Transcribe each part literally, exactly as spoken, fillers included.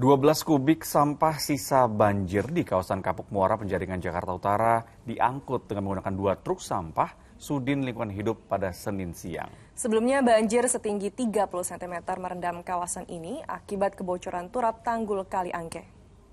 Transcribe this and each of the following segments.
dua belas kubik sampah sisa banjir di kawasan Kapuk Muara, Penjaringan, Jakarta Utara diangkut dengan menggunakan dua truk sampah Sudin Lingkungan Hidup pada Senin siang. Sebelumnya banjir setinggi tiga puluh sentimeter merendam kawasan ini akibat kebocoran turap tanggul Kali Angke.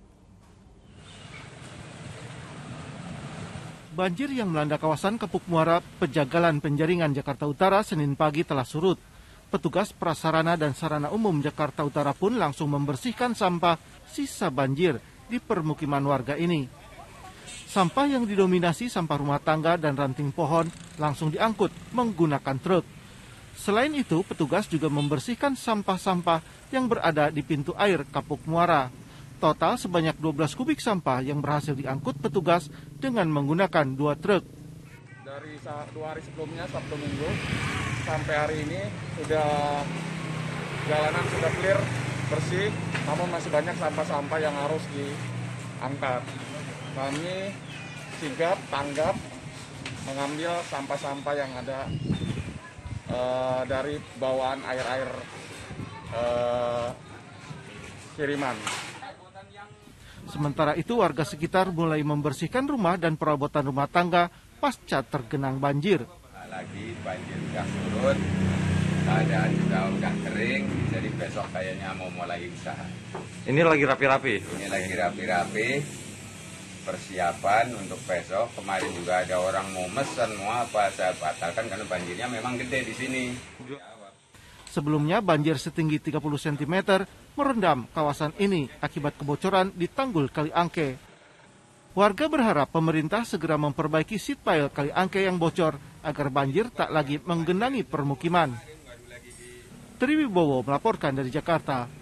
Banjir yang melanda kawasan Kapuk Muara, Pejagalan, Penjaringan, Jakarta Utara Senin pagi telah surut. Petugas Prasarana dan Sarana Umum Jakarta Utara pun langsung membersihkan sampah sisa banjir di permukiman warga ini. Sampah yang didominasi sampah rumah tangga dan ranting pohon langsung diangkut menggunakan truk. Selain itu, petugas juga membersihkan sampah-sampah yang berada di pintu air Kapuk Muara. Total sebanyak dua belas kubik sampah yang berhasil diangkut petugas dengan menggunakan dua truk. Dari dua hari sebelumnya, Sabtu Minggu, sampai hari ini sudah jalanan sudah clear, bersih, namun masih banyak sampah-sampah yang harus diangkat. Kami sigap, tanggap, mengambil sampah-sampah yang ada uh, dari bawaan air-air uh, kiriman. Sementara itu, warga sekitar mulai membersihkan rumah dan perabotan rumah tangga pasca tergenang banjir. Lagi banjir udah surut, keadaan juga udah kering, jadi besok kayaknya mau mulai usaha. Ini lagi rapi-rapi? Ini lagi rapi-rapi, persiapan untuk besok. Kemarin juga ada orang mau mesen, mau apa, saya batalkan karena banjirnya memang gede di sini. Sebelumnya banjir setinggi tiga puluh sentimeter merendam kawasan ini akibat kebocoran di Tanggul Kali Angke. Warga berharap pemerintah segera memperbaiki seat pile Kali Angke yang bocor agar banjir tak lagi menggenangi permukiman. Triwibowo melaporkan dari Jakarta.